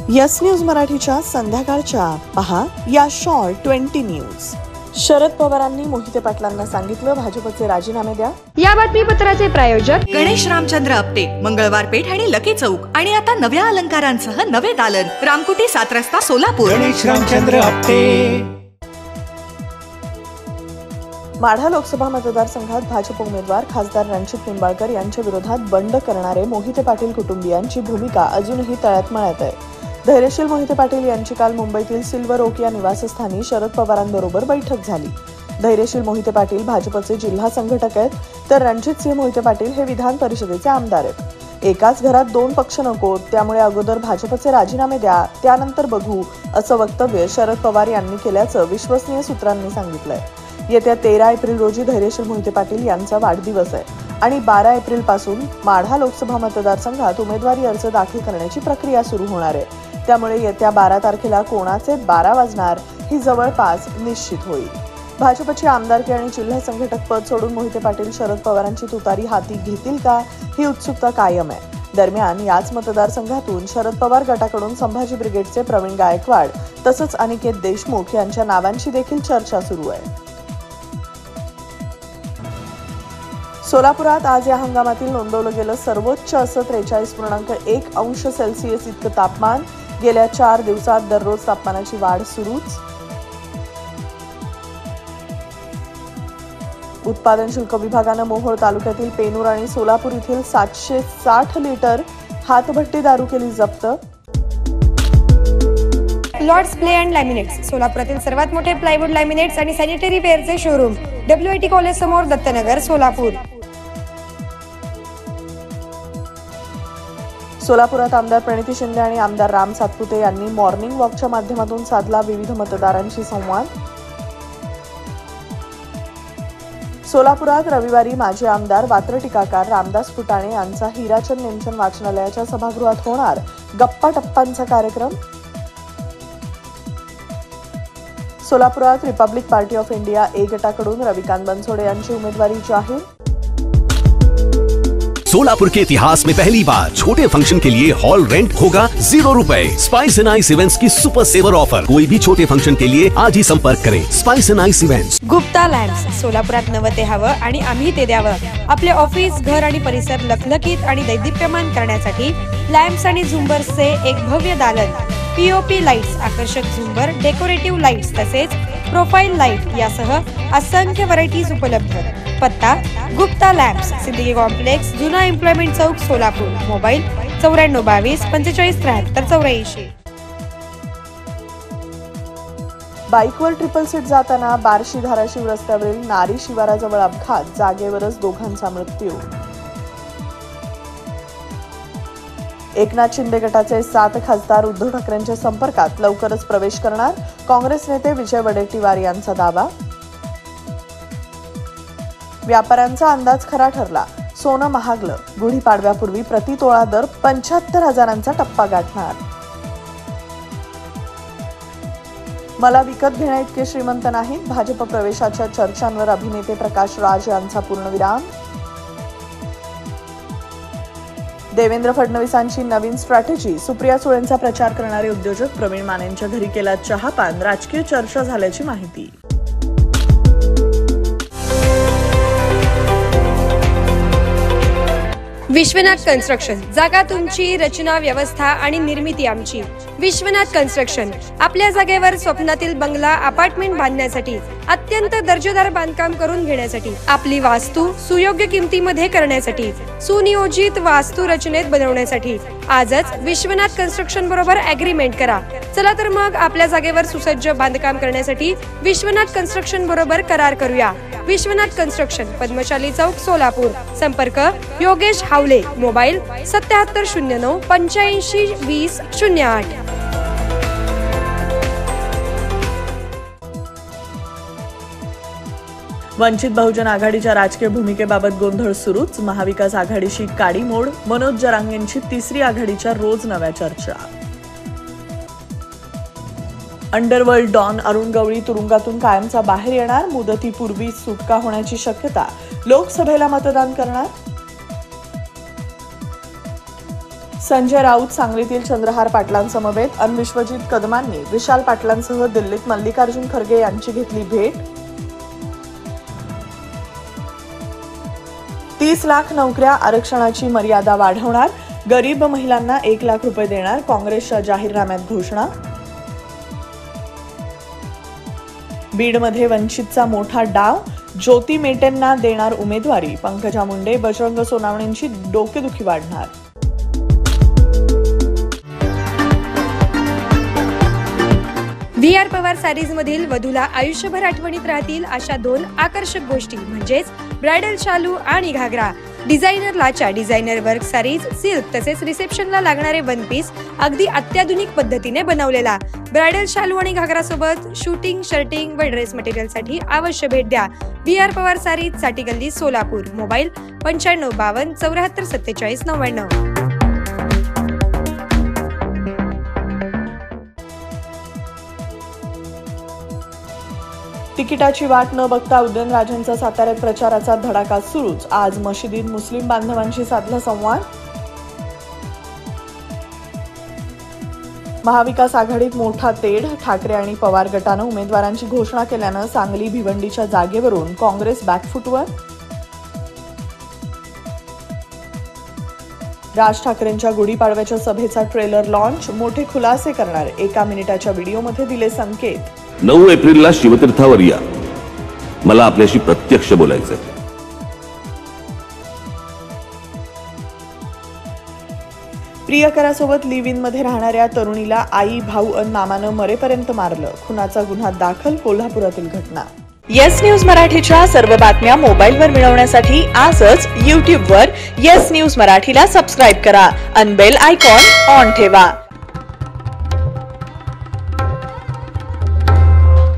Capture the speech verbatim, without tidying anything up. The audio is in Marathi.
यस न्यूज मराठीच्या संध्याकाळच्या पहा या शॉर्ट ट्वेंटी न्यूज। शरद पवारांनी मोहिते पाटलांना सांगितलं भाजपचे राजीनामे द्या। या बातमीपत्राचे प्रायोजक गणेश रामचंद्र आपटे, मंगळवार पेठ आणि लकी चौक आणि आता नव्या अलंकारांसह नवे दालन, रामकुटी सात रस्ता सोलापूर। गणेश रामचंद्र आपटे। माढा लोकसभा मतदारसंघात भाजप उमेदवार खासदार रणजित निंबाळकर यांच्या विरोधात बंड करणारे मोहिते पाटील कुटुंबियांची भूमिका अजूनही तळ्यात मळ्यात आहे। धैर्यशील मोहिते पाटील यांची काल मुंबईतील सिल्वर ओक या निवासस्थानी शरद पवारांबरोबर बैठक झाली। धैर्यशील मोहिते पाटील भाजपचे जिल्हा संघटक आहेत, तर रणजित सिंह मोहिते पाटील हे विधान परिषदेचे आमदार आहेत। एकाच घरात दोन पक्ष नको, त्यामुळे अगोदर भाजपचे राजीनामे द्या, त्यानंतर बघू, असं वक्तव्य शरद पवार यांनी केल्याचं विश्वसनीय सूत्रांनी सांगितलंय। येत्या तेरा एप्रिल रोजी धैर्यशील मोहिते पाटील यांचा वाढदिवस आहे आणि बारा एप्रिल पासून माढा लोकसभा मतदारसंघात उमेदवारी अर्ज दाखल करण्याची प्रक्रिया सुरू होणार आहे। त्यामुळे येत्या बारा तारखेला कोणाचे बारा वाजणार ही जवळपास निश्चित होईल। भाजपची आमदारकी आणि जिल्हा संघटक पद सोडून मोहिते पाटील शरद पवारांची तुतारी हाती घेतील का, ही उत्सुकता कायम आहे। दरम्यान याच मतदारसंघातून शरद पवार गटाकडून संभाजी ब्रिगेडचे प्रवीण गायकवाड तसंच अनिकेत देशमुख यांच्या नावांची देखील चर्चा सुरू आहे। सोलापुरात आज या हंगामातील नोंदवलं गेलं सर्वोच्च असं त्रेचाळीस पूर्णांक एक अंश सेल्सिअस इतकं तापमान। गेल्या चार दिवसात दररोज तापमानाची वाढ सुरूच। उत्पादन शुल्क विभागानं मोहोळ तालुक्यातील पेनूर आणि सोलापूर येथील सातशे साठ लिटर हातभट्टी दारू केली जप्त। लॉर्ड्स प्ले अँड लॅमिनेट्स, सोलापुरातील सर्वात मोठे प्लायवूड लॅमिनेट्स आणि सॅनिटरी वेअरचे showroom, W I T college समोर, दत्तनगर, सोलापूर। सोलापुरात आमदार प्रणिती शिंदे आणि आमदार राम सातपुते यांनी मॉर्निंग वॉकच्या माध्यमातून साधला विविध मतदारांशी संवाद। सोलापुरात रविवारी माजी आमदार वात्र टीकाकार रामदास फुटाणे यांचा हिराचंद नेमचंद वाचनालयाच्या सभागृहात होणार गप्पा टप्पांचा कार्यक्रम। सोलापुरात republic party of India A गटाकडून रविकांत बनसोडे यांची उमेदवारी जाहीर। सोलापुर के इतिहास में पहली बार छोटे फंक्शन के लिए हॉल रेंट होगा जीरो रुपए। स्पाइस एंड आइस इवेंट्स की सुपर सेवर ऑफर, कोई भी छोटे फंक्शन के लिए आज ही संपर्क करें। Spice and ice events. Gupta lamps, सोलापुरात नवं ते हवं आणि आम्ही ते द्यावं। आपले ऑफिस, घर आणि परिसर लखलखीत आणि दैदिप्यमान करण्यासाठी लॅम्प्स आणि झुंबर्सचे एक भव्य दालन, पीओपी लाईट्स, आकर्षक झुंबर, डेकोरेटिव्ह लाईट्स तसेच प्रोफाईल लाईट यासह असंख्य व्हरायटीज उपलब्ध। पत्ता गुप्ता लॅम्प्स, सिद्दीकी कॉम्प्लेक्स, जुना एम्प्लॉयमेंट चौक, सोलापूर। मोबाईल चौऱ्याण्णव बावीस पंचेचाळीस त्र्याहत्तर चौऱ्याऐंशी। बाईकवर ट्रिपल सीट जाताना बार्शी धाराशिव रस्त्यावरील नारी शिवाराजवळ अपघात, जागेवरच दोघांचा मृत्यू। एकनाथ शिंदे गटाचे सात खासदार उद्धव ठाकरेंच्या संपर्कात लवकरच प्रवेश करणार, काँग्रेस नेते विजय वडेट्टीवार यांचा दावा। व्यापाऱ्यांचा अंदाज खरा ठरला, सोनं महागलं, गुढीपाडव्यापूर्वी प्रति तोळा दर पंच्याहत्तर हजारांचा टप्पा गाठणार। मला विकत घेण्या इतके श्रीमंत नाहीत, भाजप प्रवेशाच्या चर्चांवर अभिनेते प्रकाश राज यांचा पूर्णविराम। देवेंद्र फडणवीसांची नवीन स्ट्रॅटेजी, सुप्रिया सुळेंचा प्रचार करणारे उद्योजक प्रवीण मानेंच्या घरी केला चहापान, राजकीय चर्चा झाल्याची माहिती। विश्वनाथ कन्स्ट्रक्शन, जागा तुमची, रचना व्यवस्था आणि निर्मिती आमची। विश्वनाथ कन्स्ट्रक्शन, आपल्या जागेवर स्वप्नातील बंगला, अपार्टमेंट बांधण्यासाठी, अत्यंत दर्जेदार बांधकाम करून घेण्यासाठी, आपली वास्तू सुयोग्य किमतीमध्ये करण्यासाठी, सुनियोजित वास्तू रचनेत बनवण्यासाठी आजच विश्वनाथ कन्स्ट्रक्शन बरोबर अग्रीमेंट करा। चला तर मग आपल्या जागेवर सुसज्ज बांधकाम करण्यासाठी विश्वनाथ कन्स्ट्रक्शन बरोबर करार करूया। विश्वनाथ कन्स्ट्रक्शन, पद्मशाली चौक, सोलापूर। संपर्क योगेश हावले, मोबाईल सत्याहत्तर शून्य नऊ पंच्याऐंशी वीस शून्य आठ। वंचित बहुजन आघाडीच्या राजकीय भूमिकेबाबत गोंधळ सुरूच, महाविकास आघाडीशी काडी मोड, मनोज जरांगेंची तिसरी आघाडीच्या रोज नव्या चर्चा। अंडरवर्ल्ड डॉन अरुण गवळी तुरुंगातून कायमचा बाहेर येणार, मुदतीपूर्वी सुटका होण्याची शक्यता, लोकसभेला मतदान करणार। संजय राऊत सांगलीतील चंद्रहार पाटलांसमवेत अन विश्वजित कदमांनी विशाल पाटलांसह दिल्लीत मल्लिकार्जुन खरगे यांची घेतली भेट. तीस लाख नोकऱ्या आरक्षणाची मर्यादा वाढवणार, गरीब महिलांना एक लाख रुपये देणार, काँग्रेसच्या जाहीरनाम्यात घोषणा. बीडमध्ये वंचितचा मोठा डाव, ज्योती मेटेंना देणार उमेदवारी, पंकजा मुंडे बजरंग सोनावणेंची डोकेदुखी वाढणार. व्ही आर पवार सारीज मधील वधूला आयुष्यभर आठवणीत राहतील अशा दोन आकर्षक गोष्टी म्हणजेच ब्रायडल शालू आणि घागरा. डिझायनर लाचा, डिझायनर वर्क सारीज, सिल्क तसेच रिसेप्शनला लागणारे वन पीस अगदी अत्याधुनिक पद्धतीने बनवलेला. ब्रायडल शालू आणि घागरा सोबत शूटिंग, शर्टिंग व ड्रेस मटेरियल साठी अवश्य भेट द्या. व्ही आर पवार सारीज, साठी गल्ली, सोलापूर. मोबाईल पंच्याण्णव बावन्न चौऱ्याहत्तर सत्तेचाळीस नव्याण्णव. तिकिटाची वाट न बघता उदयनराजेंचा साताऱ्यात प्रचाराचा धडाका सुरूच. आज मशिदीत मुस्लिम बांधवांशी साधला संवाद. महाविकास आघाडीत मोठा तेढ, ठाकरे आणि पवार गटानं उमेदवारांची घोषणा केल्यानं सांगली भिवंडीच्या जागेवरून काँग्रेस बॅकफुटवर. राज ठाकरेंच्या गुढीपाडव्याच्या सभेचा ट्रेलर लॉन्च, मोठे खुलासे करणार, एका मिनिटाच्या व्हिडिओमध्ये दिले संकेत. नऊ एप्रिलला शिवतीर्थावर या, मला आपल्याशी प्रत्यक्ष बोलायचंय. प्रियकरासोबत लिव्ह इन मध्ये राहणाऱ्या तरुणीला आई भाऊ अन मामानं मरेपर्यंत मारलं, खुनाचा गुन्हा दाखल, कोल्हापुरातील घटना. येस न्यूज मराठीच्या सर्व बातम्या मोबाईलवर मिळवण्यासाठी आजच यूट्यूबवर येस न्यूज मराठीला सबस्क्राईब करा. अन बेल आयकॉन ऑन ठेवा.